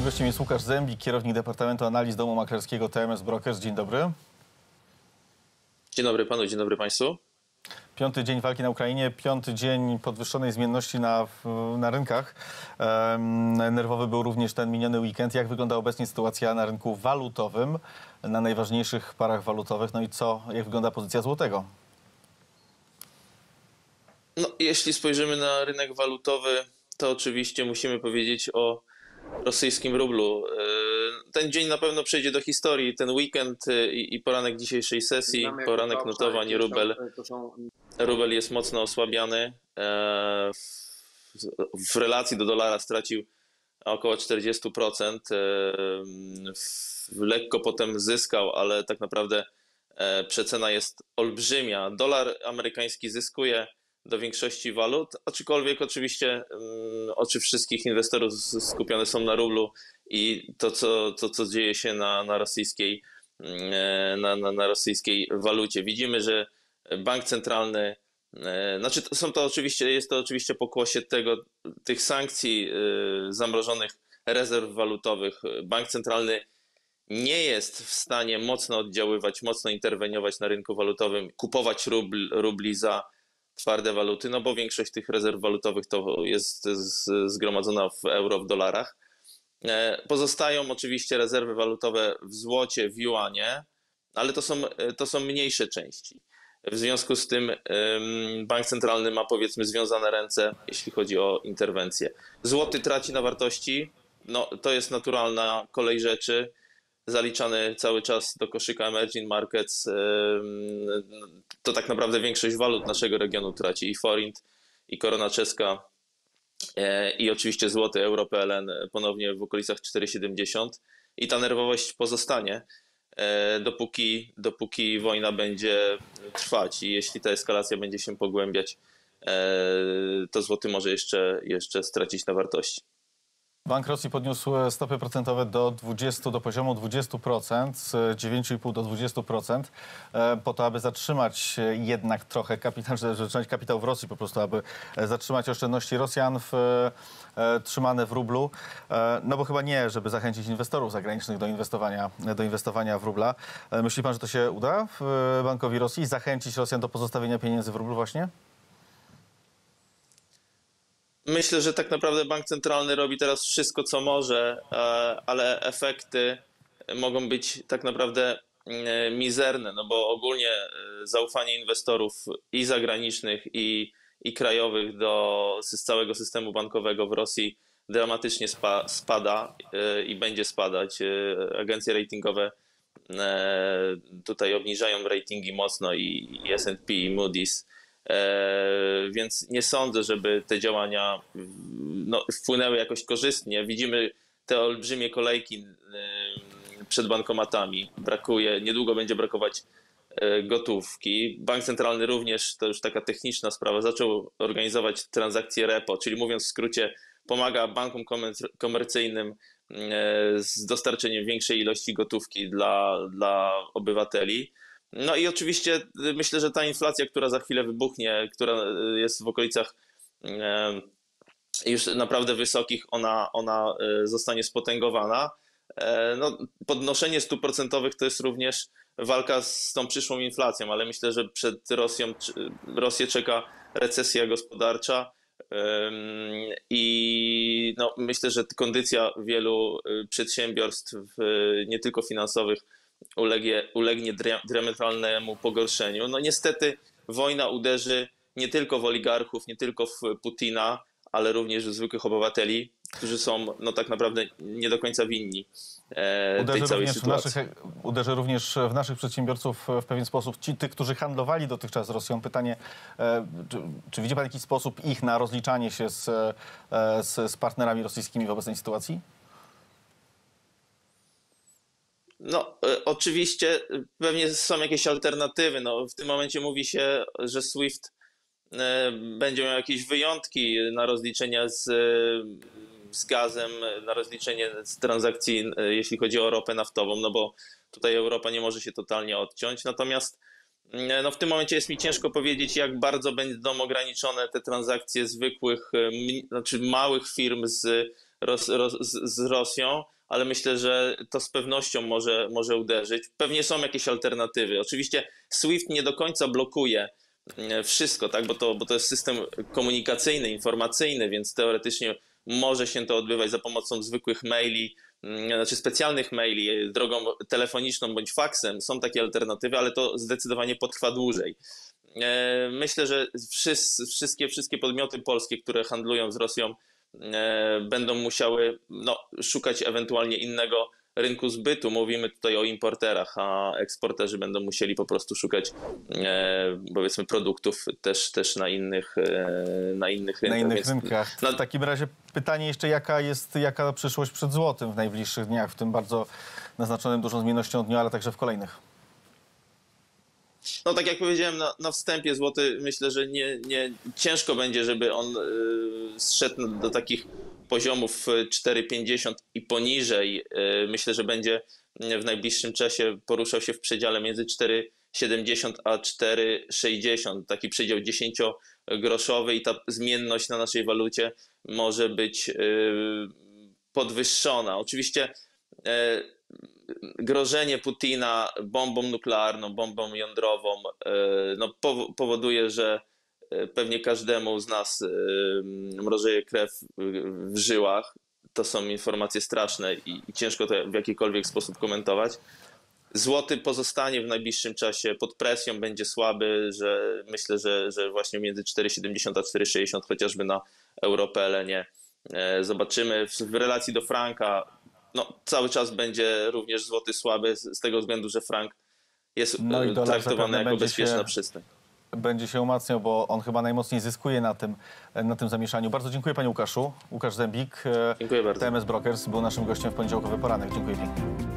gościem jest Łukasz Zębik, kierownik Departamentu Analiz Domu Maklerskiego TMS Brokers. Dzień dobry. Dzień dobry panu, dzień dobry państwu. Piąty dzień walki na Ukrainie, piąty dzień podwyższonej zmienności na rynkach. Nerwowy był również ten miniony weekend. Jak wygląda obecnie sytuacja na rynku walutowym, na najważniejszych parach walutowych? No i jak wygląda pozycja złotego? No, jeśli spojrzymy na rynek walutowy, to oczywiście musimy powiedzieć o rosyjskim rublu. Ten dzień na pewno przejdzie do historii. Ten weekend i poranek dzisiejszej sesji, poranek notowań, rubel jest mocno osłabiany. W relacji do dolara stracił około 40%. Lekko potem zyskał, ale tak naprawdę przecena jest olbrzymia. Dolar amerykański zyskuje do większości walut, aczkolwiek oczywiście oczy wszystkich inwestorów skupione są na rublu i to co dzieje się na rosyjskiej walucie. Widzimy, że bank centralny, jest to oczywiście pokłosie tych sankcji, zamrożonych rezerw walutowych. Bank centralny nie jest w stanie mocno oddziaływać, mocno interweniować na rynku walutowym, kupować rubli za twarde waluty, no bo większość tych rezerw walutowych to jest zgromadzona w euro, w dolarach. Pozostają oczywiście rezerwy walutowe w złocie, w juanie, ale to są mniejsze części. W związku z tym bank centralny ma, powiedzmy, związane ręce, jeśli chodzi o interwencję. Złoty traci na wartości, no to jest naturalna kolej rzeczy. Zaliczany cały czas do koszyka emerging markets, to tak naprawdę większość walut naszego regionu traci, i forint, i korona czeska, i oczywiście złoty, euro, PLN ponownie w okolicach 4,70 i ta nerwowość pozostanie, dopóki wojna będzie trwać, i jeśli ta eskalacja będzie się pogłębiać, to złoty może jeszcze stracić na wartości. Bank Rosji podniósł stopy procentowe do poziomu 20%, z 9,5 do 20%, po to, aby zatrzymać jednak trochę zatrzymać kapitał w Rosji, po prostu, aby zatrzymać oszczędności Rosjan trzymane w rublu. No bo chyba nie, żeby zachęcić inwestorów zagranicznych do inwestowania w rubla. Myśli pan, że to się uda Bankowi Rosji? Zachęcić Rosjan do pozostawienia pieniędzy w rublu właśnie? Myślę, że tak naprawdę bank centralny robi teraz wszystko, co może, ale efekty mogą być tak naprawdę mizerne, no bo ogólnie zaufanie inwestorów i zagranicznych, i krajowych z całego systemu bankowego w Rosji dramatycznie spada i będzie spadać. Agencje ratingowe tutaj obniżają ratingi mocno, i S&P, i Moody's. Więc nie sądzę, żeby te działania wpłynęły jakoś korzystnie. Widzimy te olbrzymie kolejki przed bankomatami. Niedługo będzie brakować gotówki. Bank centralny również, to już taka techniczna sprawa, zaczął organizować transakcje repo, czyli mówiąc w skrócie, pomaga bankom komercyjnym z dostarczeniem większej ilości gotówki dla obywateli. No i oczywiście myślę, że ta inflacja, która za chwilę wybuchnie, która jest w okolicach już naprawdę wysokich, ona zostanie spotęgowana. No, podnoszenie stóp procentowych to jest również walka z tą przyszłą inflacją, ale myślę, że przed Rosję czeka recesja gospodarcza i no, myślę, że kondycja wielu przedsiębiorstw, nie tylko finansowych, ulegnie diametralnemu pogorszeniu. No niestety wojna uderzy nie tylko w oligarchów, nie tylko w Putina, ale również w zwykłych obywateli, którzy są tak naprawdę nie do końca winni tej całej sytuacji. Uderzy również w naszych przedsiębiorców w pewien sposób. Tych, którzy handlowali dotychczas z Rosją. Pytanie, czy widzi pan jakiś sposób ich na rozliczanie się z partnerami rosyjskimi w obecnej sytuacji? No, oczywiście pewnie są jakieś alternatywy. No, w tym momencie mówi się, że SWIFT będzie miał jakieś wyjątki na rozliczenia z gazem, na rozliczenie z transakcji, jeśli chodzi o ropę naftową, no bo tutaj Europa nie może się totalnie odciąć. Natomiast no, w tym momencie jest mi ciężko powiedzieć, jak bardzo będą ograniczone te transakcje zwykłych, znaczy małych firm z Rosją, ale myślę, że to z pewnością może uderzyć. Pewnie są jakieś alternatywy. Oczywiście SWIFT nie do końca blokuje wszystko, tak? Bo to jest system komunikacyjny, informacyjny, więc teoretycznie może się to odbywać za pomocą zwykłych maili, znaczy specjalnych maili, drogą telefoniczną bądź faksem. Są takie alternatywy, ale to zdecydowanie potrwa dłużej. Myślę, że wszystkie podmioty polskie, które handlują z Rosją, będą musiały szukać ewentualnie innego rynku zbytu. Mówimy tutaj o importerach, a eksporterzy będą musieli po prostu szukać powiedzmy produktów też na innych rynkach. Na innych Więc rynkach. W takim razie pytanie jeszcze, jaka przyszłość przed złotym w najbliższych dniach, w tym bardzo naznaczonym dużą zmiennością dnia, ale także w kolejnych? No tak jak powiedziałem na wstępie, złoty myślę, że ciężko będzie, żeby on zszedł do takich poziomów 4,50 i poniżej. Myślę, że będzie w najbliższym czasie poruszał się w przedziale między 4,70 a 4,60. Taki przedział 10-groszowy i ta zmienność na naszej walucie może być podwyższona. Oczywiście grożenie Putina bombą nuklearną, bombą jądrową powoduje, że pewnie każdemu z nas mrożeje krew w żyłach. To są informacje straszne i ciężko to w jakikolwiek sposób komentować. Złoty pozostanie w najbliższym czasie pod presją, będzie słaby, że myślę, że właśnie między 4,70 a 4,60 chociażby na Euro-PLN-ie. Zobaczymy w relacji do franka. Cały czas będzie również złoty słaby z tego względu, że frank jest traktowany jako bezpieczna przystań. Będzie się umacniał, bo on chyba najmocniej zyskuje na tym zamieszaniu. Bardzo dziękuję panie Łukaszu. Łukasz Dębik, Dziękuję bardzo. TMS Brokers, był naszym gościem w poniedziałkowy poranek. Dziękuję pięknie.